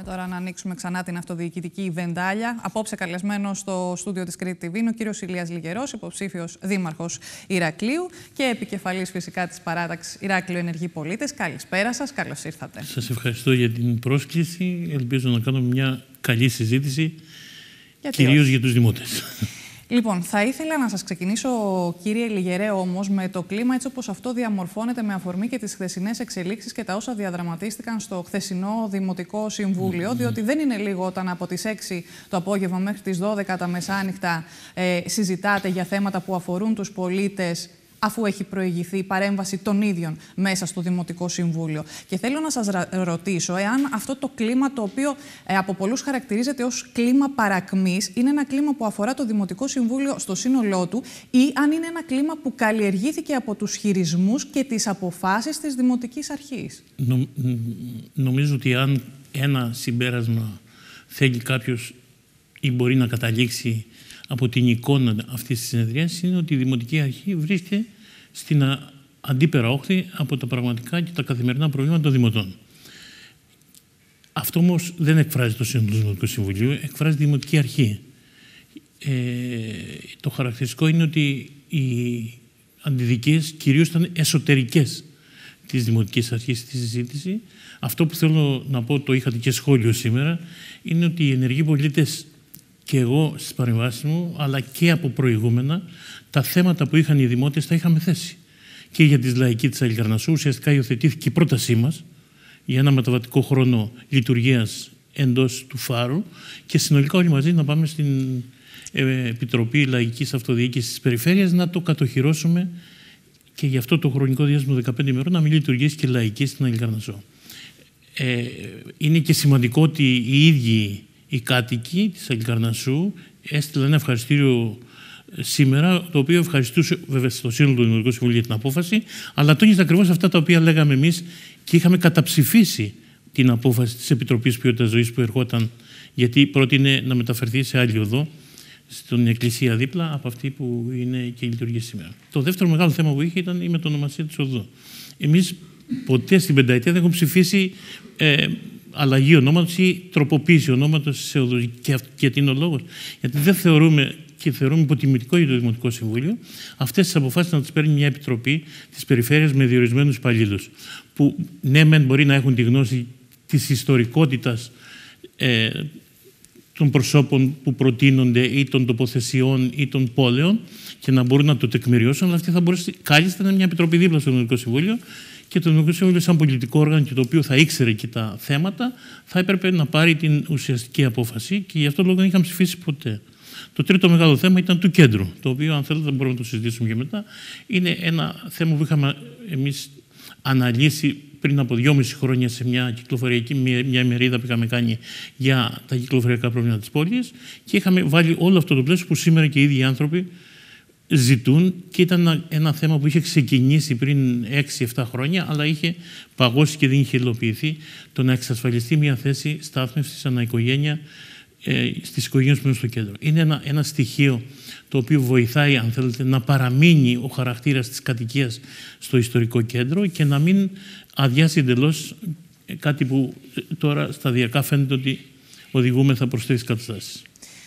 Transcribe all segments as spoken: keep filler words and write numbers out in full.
τώρα να ανοίξουμε ξανά την αυτοδιοικητική βεντάλια. Απόψε καλεσμένο στο στούντιο της Κρήτη τι βι είναι ο κύριος Ηλίας Λιγερός, υποψήφιος δήμαρχος Ηρακλείου και επικεφαλής φυσικά της παράταξης Ηράκλειο Ενεργοί Πολίτες. Καλησπέρα σας, καλώς ήρθατε. Σας ευχαριστώ για την πρόσκληση. Ελπίζω να κάνουμε μια καλή συζήτηση, γιατί κυρίως όχι. για τους δημότες. Λοιπόν, θα ήθελα να σας ξεκινήσω, κύριε Λιγερέ, όμως, με το κλίμα έτσι όπως αυτό διαμορφώνεται με αφορμή και τις χθεσινές εξελίξεις και τα όσα διαδραματίστηκαν στο χθεσινό Δημοτικό Συμβούλιο, mm-hmm. διότι δεν είναι λίγο όταν από τις έξι το απόγευμα μέχρι τις δώδεκα τα μεσάνυχτα ε, συζητάτε για θέματα που αφορούν τους πολίτες, αφού έχει προηγηθεί η παρέμβαση των ίδιων μέσα στο Δημοτικό Συμβούλιο. Και θέλω να σας ρωτήσω εάν αυτό το κλίμα, το οποίο ε, από πολλούς χαρακτηρίζεται ως κλίμα παρακμής, είναι ένα κλίμα που αφορά το Δημοτικό Συμβούλιο στο σύνολό του ή αν είναι ένα κλίμα που καλλιεργήθηκε από τους χειρισμούς και τις αποφάσεις της Δημοτικής Αρχής. Νο, νομίζω ότι αν ένα συμπέρασμα θέλει κάποιος ή μπορεί να καταλήξει από την εικόνα αυτής της συνεδρίας, είναι ότι η Δημοτική Αρχή βρίσκεται στην αντίπερα όχθη από τα πραγματικά και τα καθημερινά προβλήματα των δημοτών. Αυτό όμως δεν εκφράζει το σύνολο του Δημοτικού Συμβουλίου, εκφράζει τη Δημοτική Αρχή. Ε, το χαρακτηριστικό είναι ότι οι αντιδικές κυρίως ήταν εσωτερικές της Δημοτικής Αρχής στη συζήτηση. Αυτό που θέλω να πω, το είχατε και σχόλιο σήμερα, είναι ότι οι ενεργοί πολίτες και εγώ στις παρεμβάσεις μου, αλλά και από προηγούμενα, τα θέματα που είχαν οι δημότες τα είχαμε θέσει. Και για τη λαϊκή της Χαλικαρνασσού, ουσιαστικά υιοθετήθηκε η πρότασή μας για ένα μεταβατικό χρόνο λειτουργίας εντός του Φάρου και συνολικά όλοι μαζί να πάμε στην Επιτροπή Λαϊκής Αυτοδιοίκησης της Περιφέρειας να το κατοχυρώσουμε και για αυτό το χρονικό διάστημα δεκαπέντε ημερών να μην λειτουργήσει και λαϊκή στην Χαλικαρνασσού. Ε, είναι και σημαντικό ότι οι ίδιοι οι κάτοικοι της Χαλικαρνασσού έστειλαν ένα ευχαριστήριο σήμερα, το οποίο ευχαριστούσε βέβαια στο σύνολο του Δημοτικού Συμβουλίου για την απόφαση, αλλά τόνιζε ακριβώς αυτά τα οποία λέγαμε εμείς και είχαμε καταψηφίσει την απόφαση της Επιτροπής Ποιότητας Ζωής που ερχόταν, γιατί πρότεινε να μεταφερθεί σε άλλη οδό, στην εκκλησία δίπλα από αυτή που είναι και λειτουργεί σήμερα. Το δεύτερο μεγάλο θέμα που είχε ήταν η μετονομασία της οδού. Εμείς ποτέ στην πενταετία δεν έχουμε ψηφίσει ε, αλλαγή ονόματος ή τροποποίηση ονόματος σε οδούς. Και, και τι είναι ο λόγος? Γιατί δεν θεωρούμε και θεωρούμε υποτιμητικό για το Δημοτικό Συμβούλιο αυτές τις αποφάσεις να τις παίρνει μια επιτροπή της περιφέρειας με διορισμένους υπαλλήλους. Που ναι, μεν μπορεί να έχουν τη γνώση της ιστορικότητας ε, των προσώπων που προτείνονται ή των τοποθεσιών ή των πόλεων και να μπορούν να το τεκμηριώσουν, αλλά αυτή θα μπορούσε κάλλιστα να είναι μια επιτροπή δίπλα στο Δημοτικό Συμβούλιο. Και το Δημοτικό Συμβούλιο, σαν πολιτικό όργανο και το οποίο θα ήξερε και τα θέματα, θα έπρεπε να πάρει την ουσιαστική απόφαση και γι' αυτό λόγο δεν είχαμε ψηφίσει ποτέ. Το τρίτο μεγάλο θέμα ήταν του κέντρου, το οποίο, αν θέλετε, μπορούμε να το συζητήσουμε και μετά. Είναι ένα θέμα που είχαμε εμείς αναλύσει πριν από δυόμιση χρόνια σε μια κυκλοφοριακή, μια ημερίδα που είχαμε κάνει για τα κυκλοφοριακά προβλήματα της πόλης και είχαμε βάλει όλο αυτό το πλαίσιο που σήμερα και οι ίδιοι άνθρωποι ζητούν και ήταν ένα, ένα θέμα που είχε ξεκινήσει πριν έξι εφτά χρόνια, αλλά είχε παγώσει και δεν είχε υλοποιηθεί, το να εξασφαλιστεί μια θέση στάθμευσης ανά οικογένεια ε, στις οικογένειες που είναι στο κέντρο. Είναι ένα, ένα στοιχείο το οποίο βοηθάει, αν θέλετε, να παραμείνει ο χαρακτήρας της κατοικίας στο ιστορικό κέντρο και να μην αδειάσει εντελώς κάτι που τώρα σταδιακά φαίνεται ότι οδηγούμεθα προς τέτοιες καταστάσεις.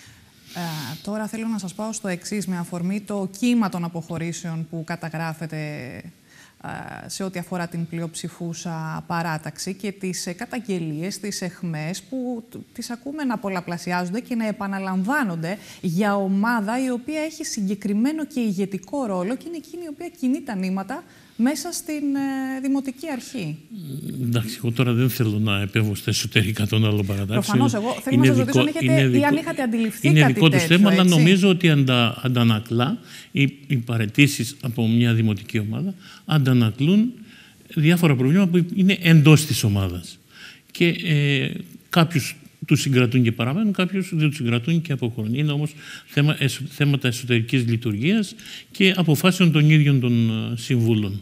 Uh, τώρα θέλω να σας πάω στο εξής, με αφορμή το κύμα των αποχωρήσεων που καταγράφεται uh, σε ό,τι αφορά την πλειοψηφούσα παράταξη και τις uh, καταγγελίες, τις εχμές που τις ακούμε να πολλαπλασιάζονται και να επαναλαμβάνονται για ομάδα η οποία έχει συγκεκριμένο και ηγετικό ρόλο και είναι εκείνη η οποία κινεί τα νήματα μέσα στην ε, Δημοτική Αρχή. Εντάξει, εγώ τώρα δεν θέλω να επέμβω στα εσωτερικά των άλλων παρατάξεων. Προφανώς, εγώ θέλω να σας ρωτήσω αν είχατε, ή αν είχατε αντιληφθεί είναι κάτι δικό τέτοιο, του θέμα, έτσι. αλλά νομίζω ότι αντα, αντανακλά οι, οι παραιτήσεις από μια δημοτική ομάδα αντανακλούν διάφορα προβλήματα που είναι εντός της ομάδας. Και ε, κάποιους τους συγκρατούν και παραμένουν, κάποιους δεν τους συγκρατούν και αποχωρούν. Είναι όμως θέμα, εσω, θέματα εσωτερικής λειτουργίας και αποφάσεων των ίδιων των uh, συμβούλων.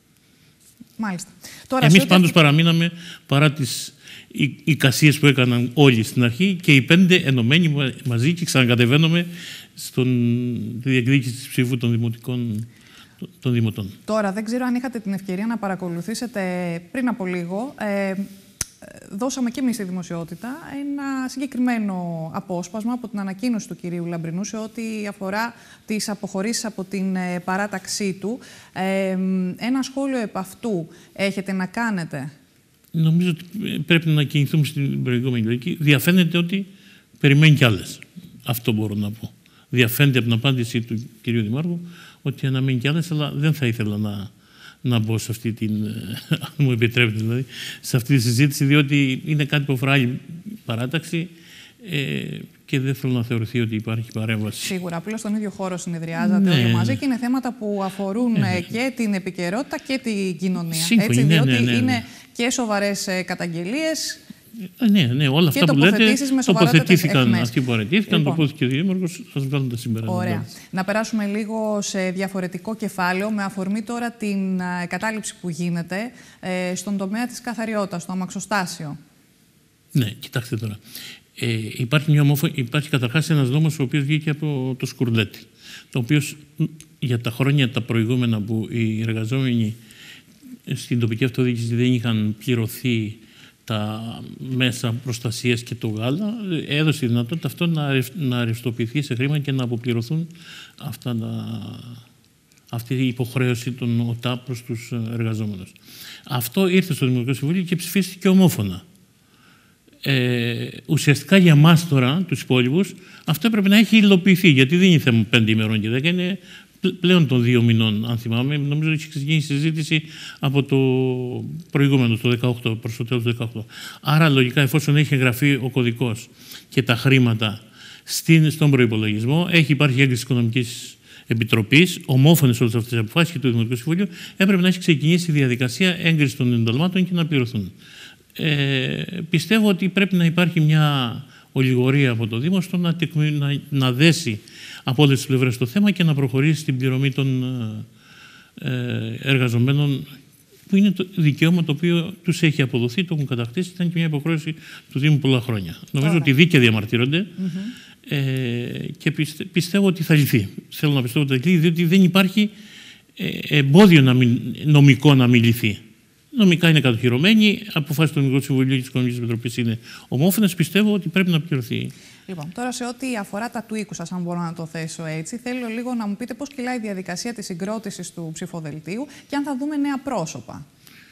Μάλιστα. Τώρα, εμείς ό,τι... πάντως παραμείναμε παρά τις εικασίες που έκαναν όλοι στην αρχή και οι πέντε ενωμένοι μαζί και ξανακατεβαίνουμε στον διεκδίκηση της ψήφου των δημοτικών των δημοτών. Τώρα δεν ξέρω αν είχατε την ευκαιρία να παρακολουθήσετε πριν από λίγο. Ε, δώσαμε και εμείς στη δημοσιότητα ένα συγκεκριμένο απόσπασμα από την ανακοίνωση του κυρίου Λαμπρινού σε ό,τι αφορά τις αποχωρήσεις από την παράταξή του. Ε, ένα σχόλιο επ' αυτού έχετε να κάνετε? Νομίζω ότι πρέπει να κινηθούμε στην προηγούμενη λογική. Διαφαίνεται ότι περιμένει κι άλλες. Αυτό μπορώ να πω. Διαφαίνεται από την απάντηση του κυρίου Δημάρχου ότι αναμένει κι άλλες, αλλά δεν θα ήθελα να, να μπω σε αυτή την, αν μου επιτρέπετε δηλαδή, σε αυτή τη συζήτηση, διότι είναι κάτι που αφορά άλλη παράταξη ε, και δεν θέλω να θεωρηθεί ότι υπάρχει παρέμβαση. Σίγουρα, απλώς στον ίδιο χώρο συνεδριάζατε ναι, όλοι μαζί και είναι θέματα που αφορούν ναι, και την επικαιρότητα και την κοινωνία. Σύμφωνοι, έτσι, ναι, διότι ναι, ναι, ναι. είναι και σοβαρές καταγγελίες. Ναι, ναι, όλα αυτά που λέτε τοποθετήθηκαν αυτοί που αρετήθηκαν, λοιπόν, το πόθηκε ο Δήμαρχος, ας βγάλουν τα συμπεράσματα. Ωραία. Να περάσουμε λίγο σε διαφορετικό κεφάλαιο, με αφορμή τώρα την κατάληψη που γίνεται ε, στον τομέα της καθαριότητας, στο αμαξοστάσιο. Ναι, κοιτάξτε τώρα. Ε, υπάρχει, μια ομόφω... υπάρχει καταρχάς ένας νόμος ο οποίος βγήκε από το Σκουρλέτη, το οποίο για τα χρόνια τα προηγούμενα που οι εργαζόμενοι στην τοπική αυτοδιοίκηση δεν είχαν πληρωθεί τα μέσα προστασίας και το γάλα, έδωσε τη δυνατότητα αυτό να, να ρευστοποιηθεί σε χρήμα και να αποπληρωθούν αυτά τα, αυτή η υποχρέωση των ΟΤΑ προς τους εργαζόμενους. Αυτό ήρθε στο Δημοτικό Συμβούλιο και ψηφίστηκε ομόφωνα. Ε, ουσιαστικά για εμάς τώρα, τους υπόλοιπους, αυτό έπρεπε να έχει υλοποιηθεί, γιατί δεν είναι θέμα πέντε ημερών και δέκα, είναι πλέον των δύο μηνών, αν θυμάμαι. Νομίζω ότι έχει ξεκινήσει η συζήτηση από το προηγούμενο, το δεκαοκτώ, προς το τέλος του δεκαοκτώ. Άρα, λογικά, εφόσον έχει εγγραφεί ο κωδικός και τα χρήματα στην, στον προϋπολογισμό, έχει υπάρχει έγκριση της Οικονομικής Επιτροπής, ομόφωνες όλες αυτές τις αποφάσεις και του Δημοτικού Συμβουλίου, έπρεπε να έχει ξεκινήσει η διαδικασία έγκριση των ενταλμάτων και να πληρωθούν. Ε, πιστεύω ότι πρέπει να υπάρχει μια ολιγορία από το Δήμο στο να, να, να δέσει από όλες τις πλευρές το θέμα και να προχωρήσει στην πληρωμή των ε, εργαζομένων, που είναι το δικαίωμα το οποίο τους έχει αποδοθεί, το έχουν κατακτήσει, ήταν και μια υποχρέωση του Δήμου πολλά χρόνια. Νομίζω ότι δίκαια διαμαρτύρονται mm-hmm. ε, και πιστε, πιστεύω ότι θα λυθεί. Θέλω να πιστεύω ότι θα λυθεί, διότι δεν υπάρχει ε, εμπόδιο να μην, νομικό να μην λυθεί. Νομικά είναι κατοχυρωμένοι, αποφάσεις του Δημοτικού Συμβουλίου και της Οικονομικής Επιτροπής είναι ομόφωνες. Πιστεύω ότι πρέπει να πληρωθεί. Λοιπόν, τώρα σε ό,τι αφορά τα του οίκου σας, αν μπορώ να το θέσω έτσι, θέλω λίγο να μου πείτε πώς κυλάει η διαδικασία της συγκρότησης του ψηφοδελτίου και αν θα δούμε νέα πρόσωπα.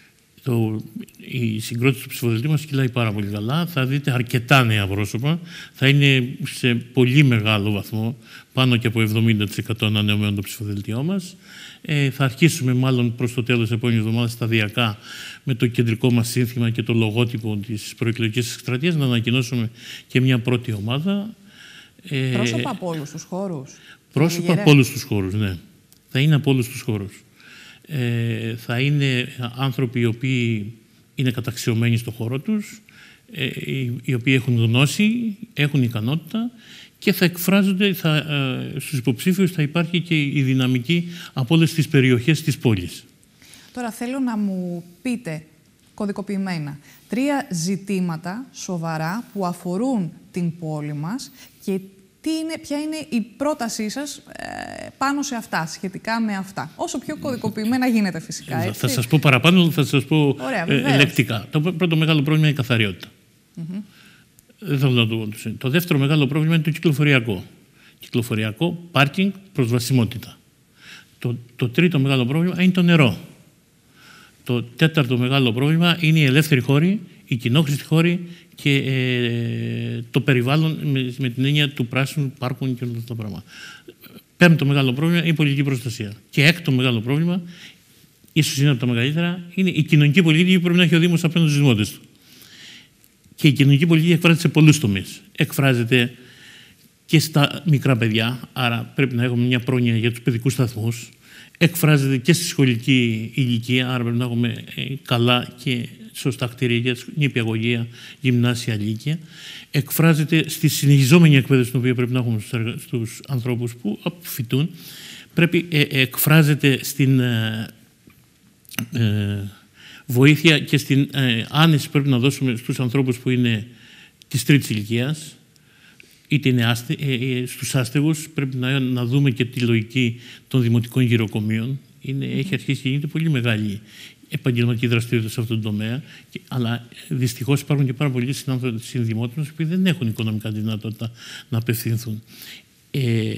Το, η συγκρότηση του ψηφοδελτίου μας κυλάει πάρα πολύ καλά. Θα δείτε αρκετά νέα πρόσωπα. Θα είναι σε πολύ μεγάλο βαθμό, πάνω και από εβδομήντα τοις εκατό ανανεωμένο το ψηφοδελτιό μας. Ε, θα αρχίσουμε μάλλον προς το τέλος της επόμενης εβδομάδας σταδιακά με το κεντρικό μας σύνθημα και το λογότυπο της προεκλογικής εκστρατείας να ανακοινώσουμε και μια πρώτη ομάδα. Ε, πρόσωπα από όλους τους χώρους. Πρόσωπα από όλους τους χώρους, ναι. Θα είναι από όλους τους χώρους. Ε, θα είναι άνθρωποι οι οποίοι είναι καταξιωμένοι στο χώρο τους, ε, οι, οι οποίοι έχουν γνώση, έχουν ικανότητα και θα εκφράζονται, θα, ε, στους υποψήφιους θα υπάρχει και η δυναμική από όλες τις περιοχές της πόλης. Τώρα θέλω να μου πείτε κωδικοποιημένα τρία ζητήματα σοβαρά που αφορούν την πόλη μας και τι είναι, ποια είναι η πρότασή σας ε, πάνω σε αυτά, σχετικά με αυτά. Όσο πιο κωδικοποιημένα γίνεται φυσικά. Έτσι. Θα σας πω παραπάνω, θα σας πω ε, ελεκτικά. Το πρώτο μεγάλο πρόβλημα είναι η καθαριότητα. Mm-hmm. Δεν θέλω να το πω. Το δεύτερο μεγάλο πρόβλημα είναι το κυκλοφοριακό. Κυκλοφοριακό, πάρκινγκ, προσβασιμότητα. Το, το τρίτο μεγάλο πρόβλημα είναι το νερό. Το τέταρτο μεγάλο πρόβλημα είναι η ελεύθερη χώρη, η κοινόχρηστη χώρη και ε, το περιβάλλον με, με την έννοια του πράσινου πάρκων και όλα αυτά τα πράγματα. Πέμπτο μεγάλο πρόβλημα είναι η πολιτική προστασία. Και έκτο μεγάλο πρόβλημα, ίσως είναι από τα μεγαλύτερα, είναι η κοινωνική πολιτική που πρέπει να έχει ο Δήμος απέναντι στους δημότες του. Και η κοινωνική πολιτική εκφράζεται σε πολλούς τομείς. Εκφράζεται και στα μικρά παιδιά, άρα πρέπει να έχουμε μια πρόνοια για τους παιδικούς σταθμούς. Εκφράζεται και στη σχολική ηλικία, άρα πρέπει να έχουμε καλά και σωστά κτίρια για νηπιαγωγεία, γυμνάσια, λύκεια. Εκφράζεται στη συνεχιζόμενη εκπαίδευση την οποία πρέπει να έχουμε στους ανθρώπους που αποφοιτούν. Πρέπει, ε, εκφράζεται στην ε, ε, βοήθεια και στην ε, άνεση που πρέπει να δώσουμε στους ανθρώπους που είναι της τρίτης ηλικίας, είτε είναι άστε, ε, ε, στους άστεγους. Πρέπει να, να δούμε και τη λογική των δημοτικών γυροκομείων. Είναι, έχει αρχίσει και γίνεται πολύ μεγάλη επαγγελματική δραστηριότητα σε αυτόν τον τομέα. Και, αλλά δυστυχώς υπάρχουν και πάρα πολλοί συνδημότες που δεν έχουν οικονομικά δυνατότητα να απευθυνθούν. Ε,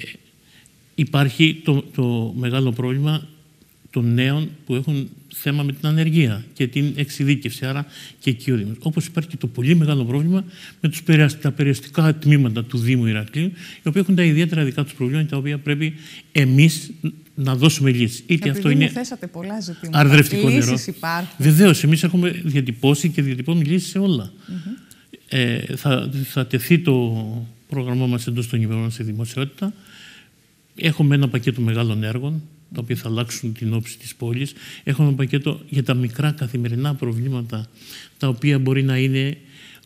υπάρχει το, το μεγάλο πρόβλημα των νέων που έχουν θέμα με την ανεργία και την εξειδίκευση, άρα και εκεί ο Δήμος. Όπως υπάρχει και το πολύ μεγάλο πρόβλημα με τους, τα περιαστικά τμήματα του Δήμου Ηρακλείου, οι οποίοι έχουν τα ιδιαίτερα δικά τους προβλήματα, τα οποία πρέπει εμείς να δώσουμε λύσεις. Είτε αυτό είναι. Θέσατε πολλά ζητήματα. Αρδρευτικό νερό. Λύσεις υπάρχουν. Βεβαίως, εμείς έχουμε διατυπώσει και διατυπώνουμε λύσεις σε όλα. Mm-hmm. ε, θα, θα τεθεί το πρόγραμμά μας εντός των ημερών σε δημοσιότητα. Έχουμε ένα πακέτο μεγάλων έργων, τα οποία θα αλλάξουν την όψη της πόλης. Έχουμε ένα πακέτο για τα μικρά καθημερινά προβλήματα, τα οποία μπορεί να είναι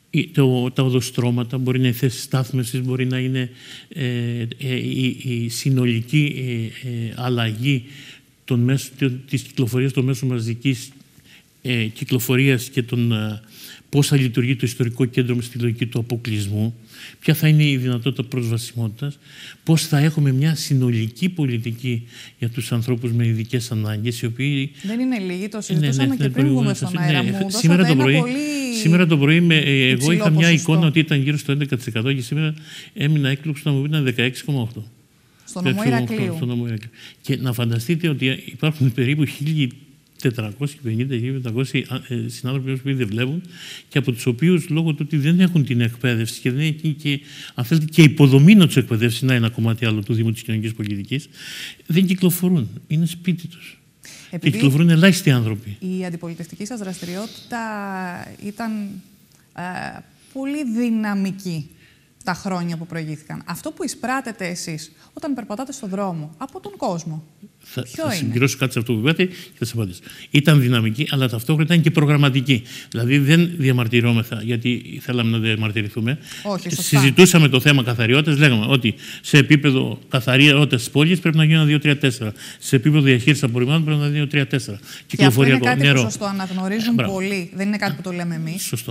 το, τα οδοστρώματα, μπορεί να είναι θέσεις στάθμευσης, μπορεί να είναι ε, ε, η, η συνολική ε, ε, αλλαγή των μέσων, της κυκλοφορίας των μέσων μαζικής ε, κυκλοφορίας και των, ε, πώς θα λειτουργεί το ιστορικό κέντρο με στη λογική του αποκλεισμού, ποια θα είναι η δυνατότητα προσβασιμότητας, πώς θα έχουμε μια συνολική πολιτική για τους ανθρώπους με ειδικές ανάγκες, οι οποίοι... Δεν είναι λίγοι, το συζητούσαμε ναι, ναι, και ναι, πριν βγούμε στον αέρα. Ναι, μου σήμερα, το πρωί, πολύ σήμερα το πρωί, με, εγώ είχα μια ποσοστό. εικόνα ότι ήταν γύρω στο έντεκα τοις εκατό και σήμερα έμεινα έκπληξη να μου πει ήταν δεκαέξι κόμμα οκτώ τοις εκατό. Στον νομό Ηρακλείου. Και να φανταστείτε ότι υπάρχουν περίπου χίλια τετρακόσιοι πενήντα με χίλια πεντακόσιοι συνάδελφοι που δεν βλέπουν και από τους οποίους λόγω του ότι δεν έχουν την εκπαίδευση και δεν έχει και, αν θέλετε, και υποδομή να τους εκπαιδεύσει, να είναι ένα κομμάτι άλλο του Δήμου της Κοινωνικής Πολιτικής, δεν κυκλοφορούν. Είναι σπίτι τους. Επειδή και κυκλοφορούν ελάχιστοι άνθρωποι. Η αντιπολιτευτική σας δραστηριότητα ήταν ε, πολύ δυναμική τα χρόνια που προηγήθηκαν. Αυτό που εισπράτετε εσείς όταν περπατάτε στον δρόμο από τον κόσμο, θα, ποιο θα είναι? συμπληρώσω κάτι σε αυτό που είπατε και θα σας απαντήσω. Ήταν δυναμική, αλλά ταυτόχρονα ήταν και προγραμματική. Δηλαδή δεν διαμαρτυρόμεθα γιατί θέλαμε να διαμαρτυρηθούμε. Όχι, σωστά. Συζητούσαμε το θέμα καθαριότητας, λέγαμε ότι σε επίπεδο καθαριότητας της πόλης πρέπει να γίνει ένα δύο τρία τέσσερα. Σε επίπεδο διαχείρισης απορριμμάτων πρέπει να είναι δύο τρία τέσσερα. Και αυτό είναι κάτι νερό. Που σας το αναγνωρίζουν ε, πολλοί. Δεν είναι κάτι που το λέμε εμείς. Σωστό.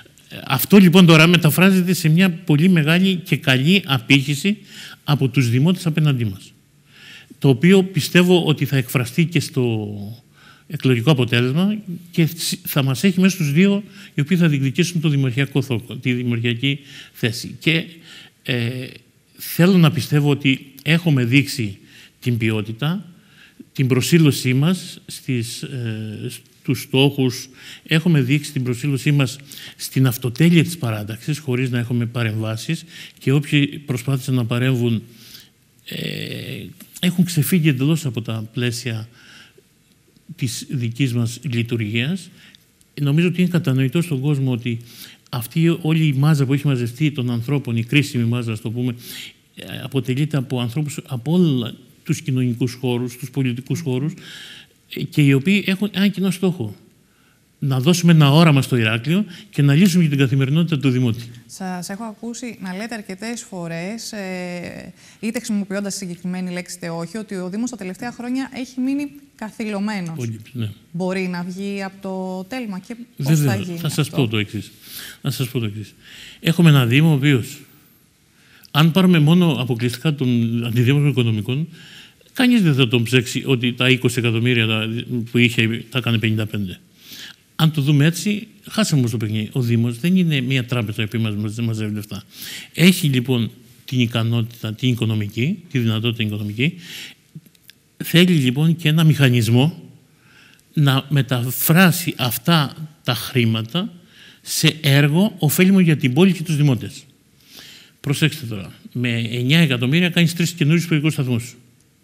Αυτό λοιπόν τώρα μεταφράζεται σε μια πολύ μεγάλη και καλή απήχηση από τους δημότες απέναντί μας. Το οποίο πιστεύω ότι θα εκφραστεί και στο εκλογικό αποτέλεσμα και θα μας έχει μέσα στους δύο οι οποίοι θα διεκδικήσουν το δημαρχιακό θόκο, τη δημαρχιακή θέση. Και ε, θέλω να πιστεύω ότι έχουμε δείξει την ποιότητα, την προσήλωσή μας στις, ε, στους στόχους, έχουμε δείξει την προσήλωσή μας στην αυτοτέλεια της παράταξης, χωρίς να έχουμε παρεμβάσεις και όποιοι προσπάθησαν να παρέμβουν ε, έχουν ξεφύγει εντελώς από τα πλαίσια της δικής μας λειτουργίας. Νομίζω ότι είναι κατανοητό στον κόσμο ότι αυτή όλη η μάζα που έχει μαζευτεί των ανθρώπων, η κρίσιμη μάζα, ας το πούμε, αποτελείται από ανθρώπους από όλα τους κοινωνικούς χώρους, τους πολιτικούς χώρους και οι οποίοι έχουν ένα κοινό στόχο. Να δώσουμε ένα όραμα στο Ηράκλειο και να λύσουμε για την καθημερινότητα του Δημότη. Σας έχω ακούσει να λέτε αρκετές φορές, ε, είτε χρησιμοποιώντας συγκεκριμένη λέξη είτε όχι, ότι ο Δήμος τα τελευταία χρόνια έχει μείνει καθυλωμένος. Πολύ, ναι. Μπορεί να βγει από το τέλμα και πώς Βέβαια, θα γίνει θα σας αυτό? πω το εξής. Θα σας πω το εξής. Έχουμε ένα Δήμο ο οποίος, αν πάρουμε μόνο αποκλειστικά των αντιδήμων οικονομικών, κανείς δεν θα τον ψέξει ότι τα είκοσι εκατομμύρια που είχε τα έκανε πενήντα πέντε. Αν το δούμε έτσι, χάσαμε όμως το παιχνίδι. Ο Δήμος δεν είναι μια τράπεζα που μας μαζεύει λεφτά. Έχει λοιπόν την ικανότητα, την οικονομική, τη δυνατότητα την οικονομική. Θέλει λοιπόν και ένα μηχανισμό να μεταφράσει αυτά τα χρήματα σε έργο ωφέλιμο για την πόλη και τους δημότες. Προσέξτε τώρα, με εννιά εκατομμύρια κάνεις τρεις καινούριους παιδικούς σταθμούς.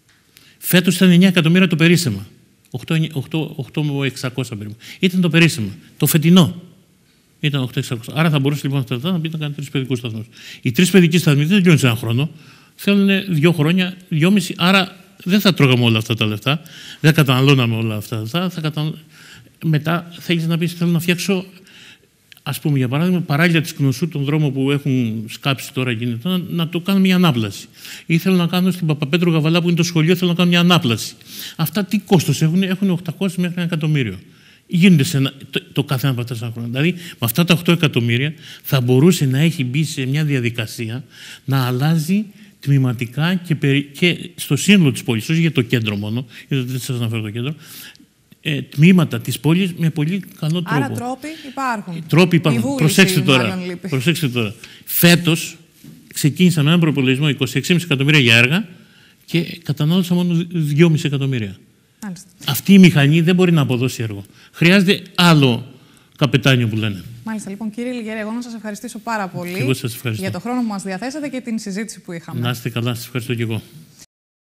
Φέτος ήταν εννιά εκατομμύρια το περίσσεμα. οκτώ χιλιάδες εξακόσια περίπου. Ήταν το περίσσεμα. Το φετινό ήταν οκτώ χιλιάδες εξακόσια. Άρα θα μπορούσε λοιπόν αυτά να πει να κάνει τρεις παιδικούς σταθμούς. Οι τρεις παιδικοί σταθμοί δεν τελειώνουν σε έναν χρόνο. Θέλουν δύο χρόνια, δυόμιση. Άρα δεν θα τρώγαμε όλα αυτά τα λεφτά. Δεν καταναλώναμε όλα αυτά τα λεφτά. Θα κατα... Μετά θέλει να πει: θέλω να φτιάξω, ας πούμε, για παράδειγμα, παράλια της Κνωσού, τον δρόμο που έχουν σκάψει τώρα γίνεται, να, να το κάνω μια ανάπλαση. Ή θέλω να κάνω στην Παπαπέτρου Γαβαλά, που είναι το σχολείο, θέλω να κάνω μια ανάπλαση. Αυτά τι κόστος έχουν? Έχουν οκτακόσια μέχρι ένα εκατομμύριο. Γίνονται σε ένα, το, το κάθε ένα από αυτά τα χρόνια. Δηλαδή, με αυτά τα οκτώ εκατομμύρια θα μπορούσε να έχει μπει σε μια διαδικασία να αλλάζει τμηματικά και, περι, και στο σύνολο της πόλης, όχι για το κέντρο μόνο, γιατί δεν σας αναφέρω το κέντρο, ε, τμήματα της πόλης με πολύ καλό τρόπο. Άρα τρόποι υπάρχουν. Τρόποι υπάρχουν. Βούληση, Προσέξτε τώρα. Προσέξτε τώρα. Φέτος ξεκίνησα με έναν προπολογισμό είκοσι έξι κόμμα πέντε εκατομμύρια για έργα και κατανάλωσα μόνο δυόμισι εκατομμύρια. Μάλιστα. Αυτή η μηχανή δεν μπορεί να αποδώσει έργο. Χρειάζεται άλλο καπετάνιο που λένε. Μάλιστα, λοιπόν, κύριε Λιγερέ, εγώ να σας ευχαριστήσω πάρα πολύ εγώ σας ευχαριστώ. για το χρόνο που μας διαθέσατε και την συζήτηση που είχαμε. Να είστε καλά, σας ευχαριστώ και εγώ.